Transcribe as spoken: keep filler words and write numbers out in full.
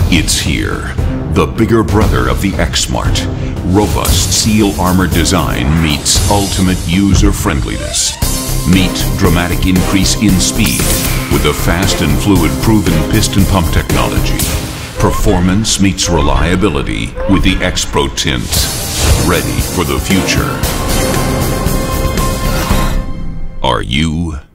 It's here, the bigger brother of the X-Smart. Robust seal armor design meets ultimate user friendliness. Meet dramatic increase in speed with a fast and fluid proven piston pump technology. Performance meets reliability with the X-PROTINT. Ready for the future. Are you?